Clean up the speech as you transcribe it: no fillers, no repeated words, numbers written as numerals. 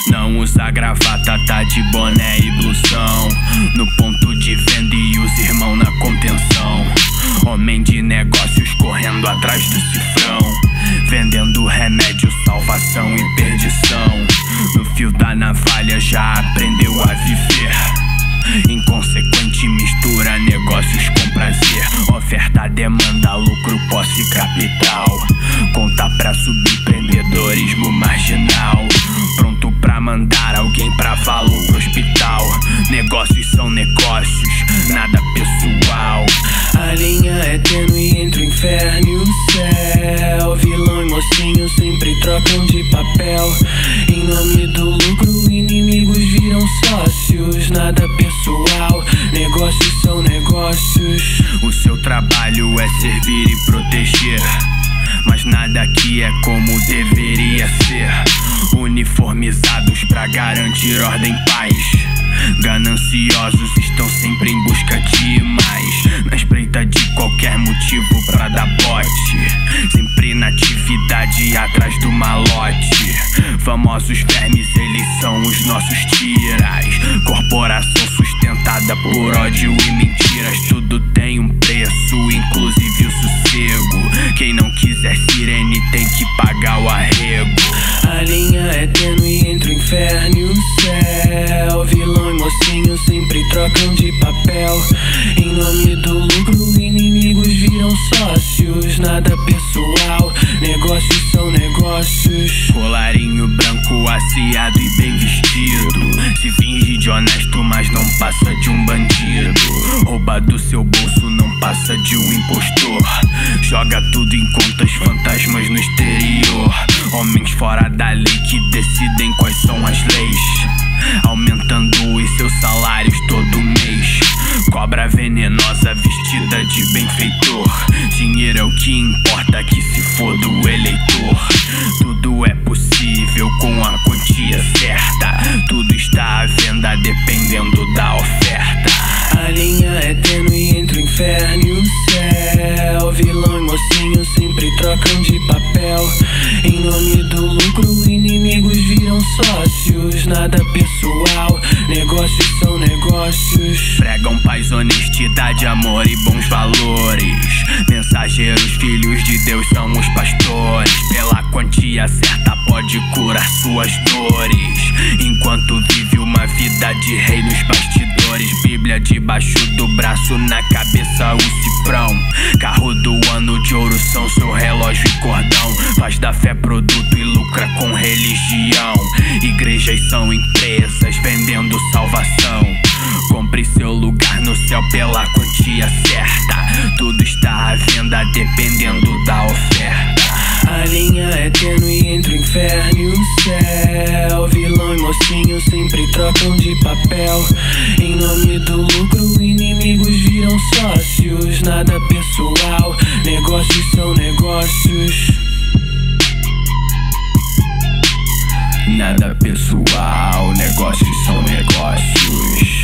Não usa gravata, tá de boné e blusão. No ponto de venda e os irmãos na contenção. Homem de negócios correndo atrás do cifrão, vendendo remédio, salvação e perdição. No fio da navalha já aprendeu a viver. Inconsequente mistura negócios com prazer. Oferta, demanda, lucro, posse, capital. Conta pra subempreendedorismo marginal. Pronto pra mandar alguém pra valor pro hospital. Negócios são negócios, nada pessoal. A linha é tênue entre o inferno e o céu. Vilão e mocinho sempre trocam de papel. Em nome do lucro, inimigos viram sócios. Nada pessoal, negócios são negócios. O seu trabalho é servir e proteger, mas nada aqui é como deveria ser. Uniformizados pra garantir ordem e paz. Gananciosos estão sempre em busca de mais. Na espreita de qualquer motivo pra dar bote. Sempre na atividade atrás do malote. Famosos vermes, eles são os nossos tiras. Corporação sustentada por ódio e mentiras. Tudo tem um preço, inclusive o sossego. Quem não quiser sirene tem que pagar o arrego. A linha é tênue entre o inferno e o céu. Vilão e mocinho sempre trocam de papel. Em nome do lucro, inimigos viram sócios. Nada pessoal, negócios são negócios. Colarinho branco, asseado e bem vestido. Se finge de honesto, mas não passa de um bandido. Rouba do seu bolso, não passa de um impostor. Joga tudo em contas fantasmas no exterior. Homens fora da lei que decidem quais são as leis, aumentando os seus salários todo mês. Cobra venenosa vestida de benfeitor. Dinheiro é o que importa, que se for do eleitor. Tudo é possível com a quantia certa. Tudo está à venda dependendo da oferta. A linha é tênue entre o inferno e o céu. Vilão e mocinho sempre trocam de papel. Em nome do lucro, inimigos viram sócios. Nada pessoal, negócios são negócios. Pregam paz, honestidade, amor e bons valores. Mensageiros, filhos de Deus são os pastores. Pela quantia certa pode curar suas dores, enquanto vive uma vida de rei nos bastidores. Bíblia debaixo do braço, na cabeça o cifrão. Carro do ano de ouro são seu relógio e cordão. Faz da fé produto e lucra com religião. Igrejas são empresas vendendo salvação. Compre seu lugar no céu pela quantia certa. Tudo está à venda dependendo da oferta. A linha é tênue entre o inferno e o céu. Vilão e mocinho sempre trocam de papel. Em nome do lucro, inimigos viram sócios. Nada pessoal, negócios são negócios. Nada pessoal, negócios são negócios.